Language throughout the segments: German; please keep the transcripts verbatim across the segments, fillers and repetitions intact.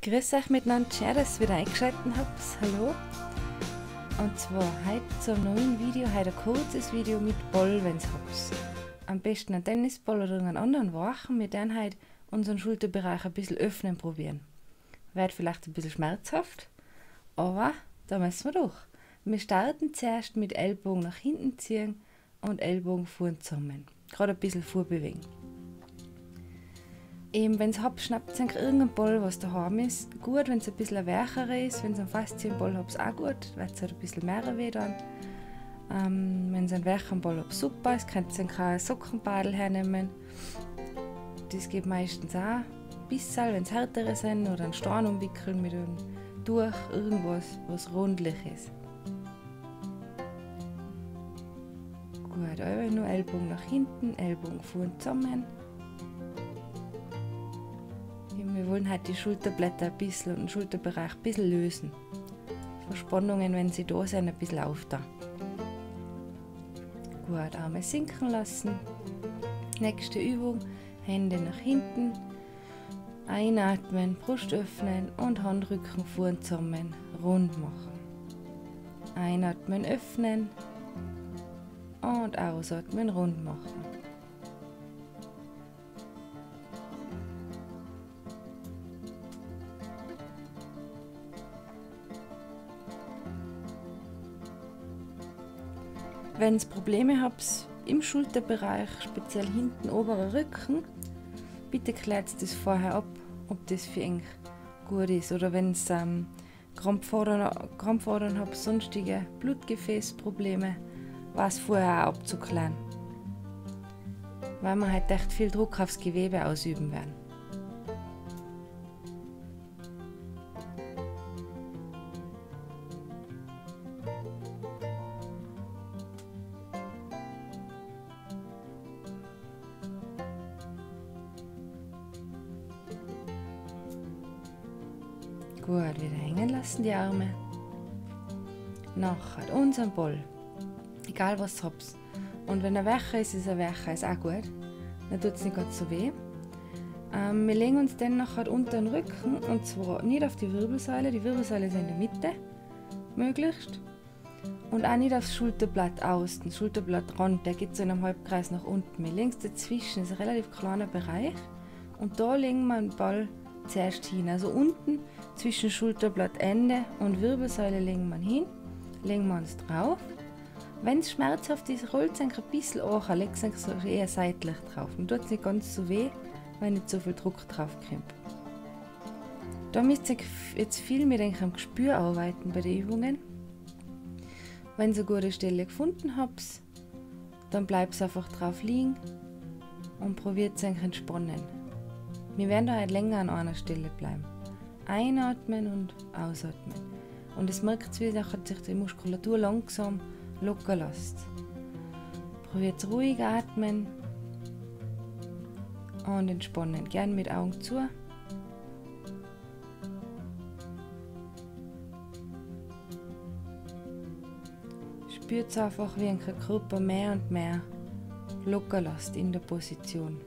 Grüß euch miteinander, schön, dass ihr wieder eingeschaltet habt. Hallo. Und zwar heute zum neuen Video, heute ein kurzes Video mit Ball, wenn ihr habt. Am besten ein Tennisball oder einen anderen Wachen. Wir werden heute unseren Schulterbereich ein bisschen öffnen probieren. Wird vielleicht ein bisschen schmerzhaft, aber da müssen wir durch. Wir starten zuerst mit Ellbogen nach hinten ziehen und Ellbogen vorn zusammen. Gerade ein bisschen vorbewegen. Eben, wenn ihr habt, schnappt ihr irgendeinen Ball, was daheim ist. Gut, wenn es ein bisschen ein weicherer ist. Wenn ihr einen Faszienball habt, auch gut. Wird es halt ein bisschen mehr weh dann. Ähm, wenn ihr einen weichen Ball habt, super. Es könnt ihr keinen Sockenbadel hernehmen. Das geht meistens auch ein bisschen, wenn es härtere sind. Oder einen Stein umwickeln mit einem Tuch. Irgendwas, was rundlich ist. Gut, einfach nur Ellbogen nach hinten, Ellbogen vorn zusammen. Wir wollen halt die Schulterblätter ein bisschen und den Schulterbereich ein bisschen lösen. Verspannungen, wenn sie da sind, ein bisschen aufda. Gut, Arme sinken lassen. Nächste Übung, Hände nach hinten. Einatmen, Brust öffnen und Handrücken vorn zusammen rund machen. Einatmen, öffnen und ausatmen, rund machen. Wenn ihr Probleme habt im Schulterbereich, speziell hinten, oberer Rücken, bitte klärt das vorher ab, ob das für euch gut ist. Oder wenn ihr ähm, Krampfadern, Krampfadern habt, sonstige Blutgefäßprobleme, war es vorher auch abzuklären. Weil wir halt echt viel Druck aufs Gewebe ausüben werden. Gut, wieder hängen lassen die Arme. Nachher unseren Ball. Egal was ihr habt. Und wenn er weicher ist, ist er weicher, ist auch gut. Dann tut es nicht ganz so weh. Ähm, wir legen uns dann nachher unter den Rücken, und zwar nicht auf die Wirbelsäule. Die Wirbelsäule ist in der Mitte, möglichst. Und auch nicht aufs Schulterblatt außen. Das Schulterblattrand, der geht so in einem Halbkreis nach unten. Wir legen es dazwischen, das ist ein relativ kleiner Bereich. Und da legen wir den Ball zuerst hin. Also unten zwischen Schulterblattende und Wirbelsäule legen wir hin, legen wir uns drauf. Wenn es schmerzhaft ist, rollt es ein bisschen hoch, legt es so eher seitlich drauf. Man tut es nicht ganz so weh, weil nicht so viel Druck drauf kommt. Da müsst ihr jetzt viel mit eurem Gespür arbeiten bei den Übungen. Wenn ihr eine gute Stelle gefunden habt, dann bleibt es einfach drauf liegen und probiert es euch entspannen. Wir werden da halt länger an einer Stelle bleiben. Einatmen und ausatmen. Und es merkt ihr, dass sich die Muskulatur langsam locker lässt. Probiert ruhig atmen und entspannen. Gern mit Augen zu. Spürt einfach, wie ein Körper mehr und mehr locker lässt in der Position.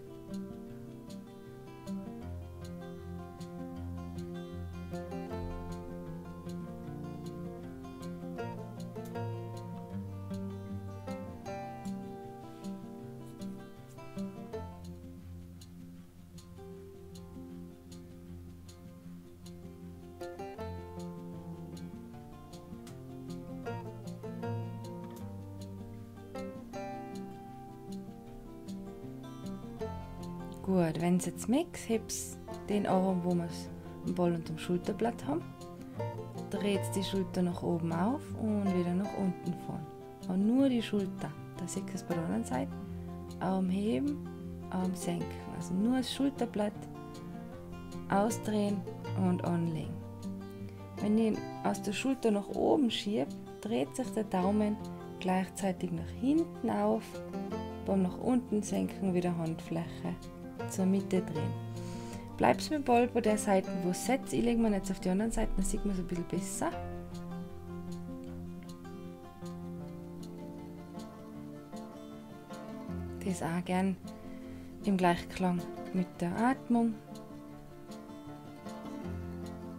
Gut, wenn es jetzt merkt, hebt den Arm, wo wir den Ball unter dem Schulterblatt haben. Dreht die Schulter nach oben auf und wieder nach unten fahren. Und nur die Schulter. Da seht ihr es bei der anderen Seite. Arm heben, Arm senken. Also nur das Schulterblatt ausdrehen und anlegen. Wenn ich aus der Schulter nach oben schiebe, dreht sich der Daumen gleichzeitig nach hinten auf. Beim nach unten senken wieder Handfläche zur Mitte drehen. Bleibt mit dem Ball bei der Seite, wo es sitzt. Ich lege mir jetzt auf die anderen Seite, dann sieht man es ein bisschen besser. Das auch gern im Gleichklang mit der Atmung.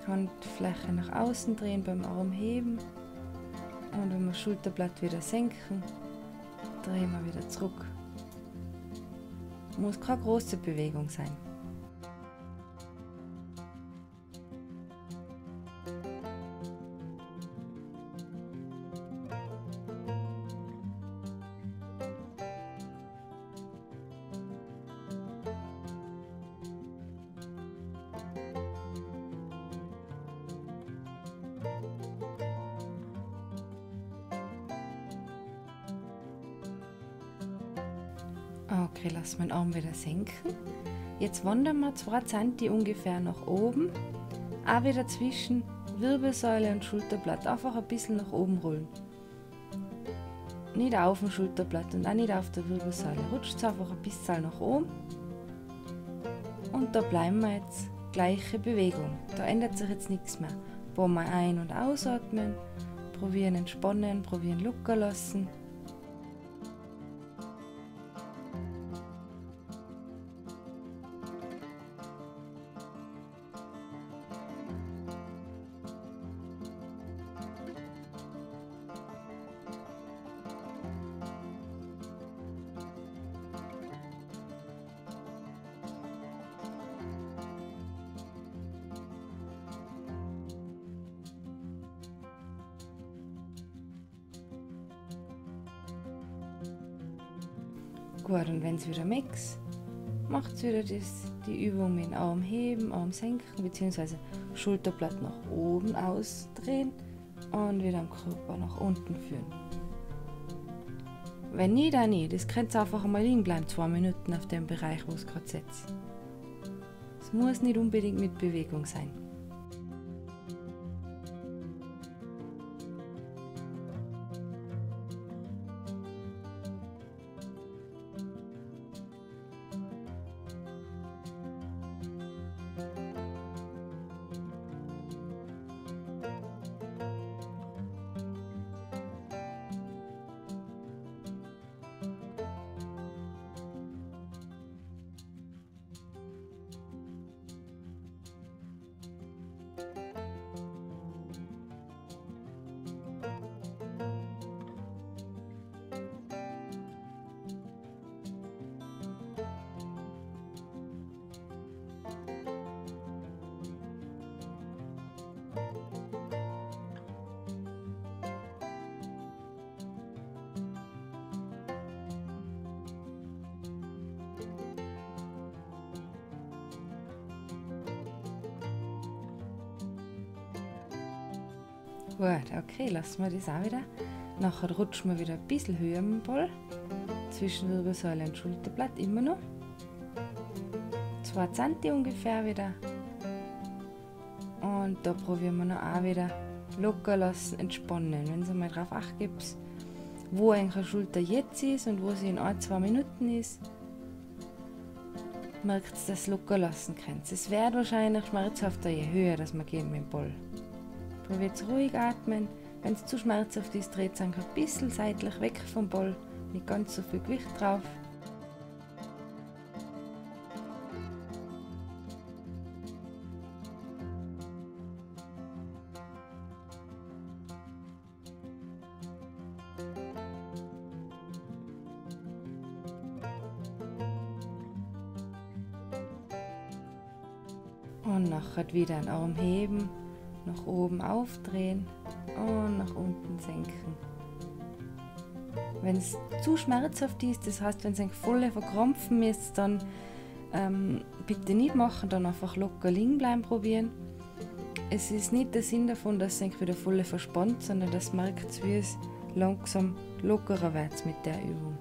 Handfläche nach außen drehen beim Arm heben. Und wenn wir das Schulterblatt wieder senken, drehen wir wieder zurück. Muss keine große Bewegung sein. Okay, lass meinen Arm wieder senken. Jetzt wandern wir zwei Zentimeter ungefähr nach oben. Auch wieder zwischen Wirbelsäule und Schulterblatt. Einfach ein bisschen nach oben rollen. Nicht auf dem Schulterblatt und auch nicht auf der Wirbelsäule. Rutscht es einfach ein bisschen nach oben. Und da bleiben wir jetzt. Gleiche Bewegung. Da ändert sich jetzt nichts mehr. Wollen wir ein- und ausatmen. Probieren entspannen, probieren locker lassen. Gut, und wenn es wieder mixt, macht es wieder das, die Übung mit dem Arm heben, Arm senken, bzw. Schulterblatt nach oben ausdrehen und wieder den Körper nach unten führen. Wenn nicht, dann nicht. Das könnt ihr einfach mal liegen bleiben, zwei Minuten auf dem Bereich, wo es gerade sitzt. Es muss nicht unbedingt mit Bewegung sein. Gut, okay, lassen wir das auch wieder. Nachher rutschen wir wieder ein bisschen höher mit dem Ball. Zwischen Wirbelsäule und Schulterblatt immer noch. zwei Zentimeter ungefähr wieder. Und da probieren wir noch auch wieder locker lassen, entspannen. Wenn ihr mal drauf acht gebt, wo eure Schulter jetzt ist und wo sie in ein, zwei Minuten ist, merkt ihr, dass ihr locker lassen könnt. Es wird wahrscheinlich schmerzhafter, je höher dass wir gehen mit dem Ball. Probiert ruhig atmen. Wenn es zu schmerzhaft ist, dreht es ein bisschen seitlich weg vom Ball. Nicht ganz so viel Gewicht drauf. Und nachher wieder den Arm heben, nach oben aufdrehen und nach unten senken. Wenn es zu schmerzhaft ist, das heißt, wenn es voll verkrampfen ist, dann ähm, bitte nicht machen, dann einfach locker liegen bleiben probieren. Es ist nicht der Sinn davon, dass es wieder voll verspannt, sondern das merkt, wie es langsam lockerer wird mit der Übung.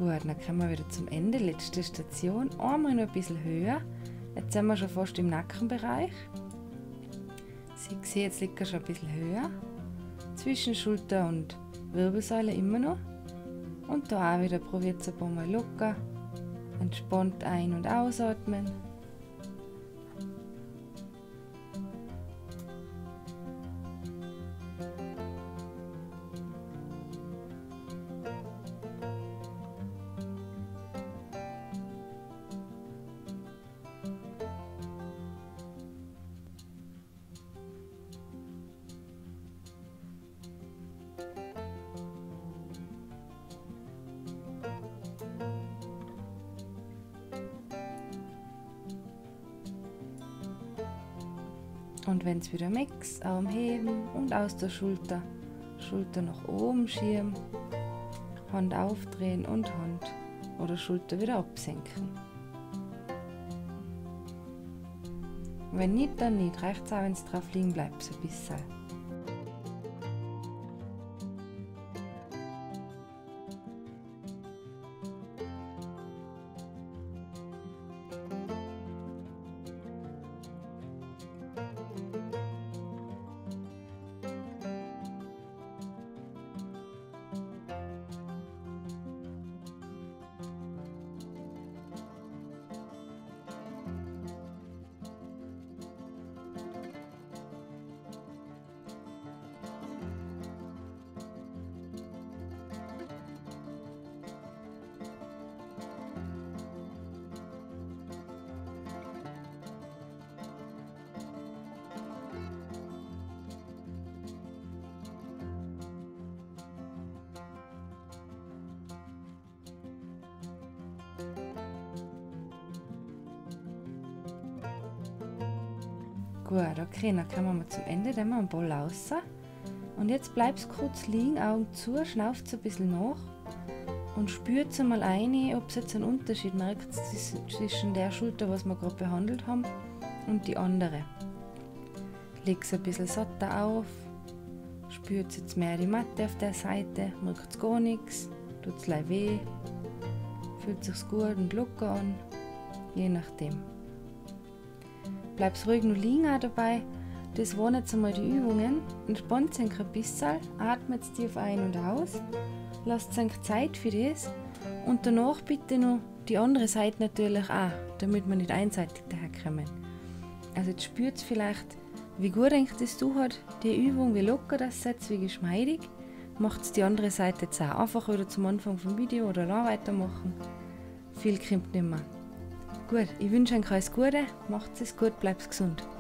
Gut, dann kommen wir wieder zum Ende, letzte Station. Einmal noch ein bisschen höher. Jetzt sind wir schon fast im Nackenbereich. Sie sehen, jetzt liegt er schon ein bisschen höher. Zwischen Schulter und Wirbelsäule immer noch. Und da auch wieder probiert es ein paar Mal locker. Entspannt ein- und ausatmen. Und wenn es wieder mixt, Arm heben und aus der Schulter, Schulter nach oben schieben, Hand aufdrehen und Hand oder Schulter wieder absenken. Wenn nicht, dann nicht. Reicht es auch, wenn es drauf liegen bleibt, so ein bisschen. Gut, okay, dann kommen wir zum Ende, dann haben wir einen Ball raus. Und jetzt bleibst du kurz liegen, Augen zu, schnauft ein bisschen nach und spürt mal ein, ob es jetzt einen Unterschied merkt zwischen der Schulter, was wir gerade behandelt haben, und die andere. Leg es ein bisschen satter auf, spürt jetzt mehr die Matte auf der Seite, merkt es gar nichts, tut es leicht weh, fühlt sich gut und locker an, je nachdem. Bleibst ruhig noch liegen auch dabei. Das waren jetzt einmal die Übungen. Entspannt euch ein bisschen, atmet tief ein und aus. Lasst euch Zeit für das. Und danach bitte noch die andere Seite natürlich auch, damit wir nicht einseitig daherkommen. Also jetzt spürt ihr vielleicht, wie gut euch das tut, die Übung, wie locker das setzt, wie geschmeidig. Macht die andere Seite jetzt auch einfach wieder zum Anfang vom Video oder dann weitermachen. Viel kommt nicht mehr. Gut, ich wünsche euch alles Gute, macht es gut, bleibt gesund.